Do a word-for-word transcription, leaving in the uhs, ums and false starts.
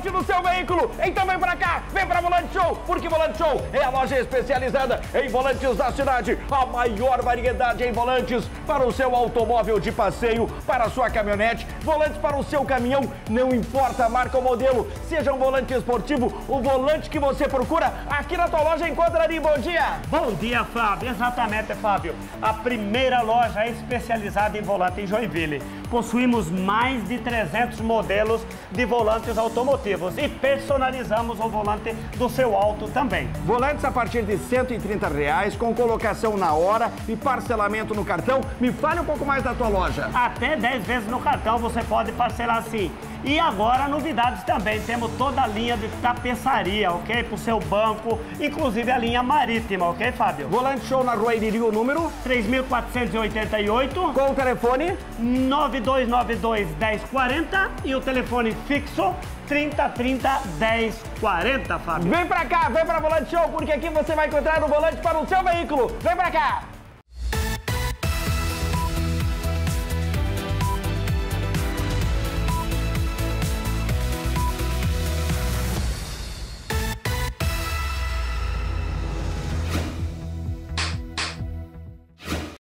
volante no seu veículo. Então vem pra cá, vem pra Volante Show, porque Volante Show é a loja especializada em volantes da cidade. A maior variedade em volantes para o seu automóvel de passeio, para a sua caminhonete, volantes para o seu caminhão, não importa a marca ou modelo, seja um volante esportivo, o volante que você procura, aqui na tua loja encontra ali. Bom dia! Bom dia, Fábio. Exatamente, Fábio. A primeira loja especializada em volante em Joinville. Possuímos mais de trezentos modelos de volantes automotivos e personalizamos o volante do seu auto também. Volantes a partir de cento e trinta reais, com colocação na hora e parcelamento no cartão. Me fale um pouco mais da tua loja. Até dez vezes no cartão você pode parcelar sim. E agora, novidades também. Temos toda a linha de tapeçaria, ok? Para o seu banco, inclusive a linha marítima, ok, Fábio? Volante Show na Rua Iriri, o número? três mil quatrocentos e oitenta e oito. Com o telefone? nove dois nove dois, dez quarenta e o telefone fixo trinta trinta, dez quarenta, Fábio. Vem pra cá, vem pra Volante Show, porque aqui você vai encontrar um volante para o seu veículo. Vem pra cá!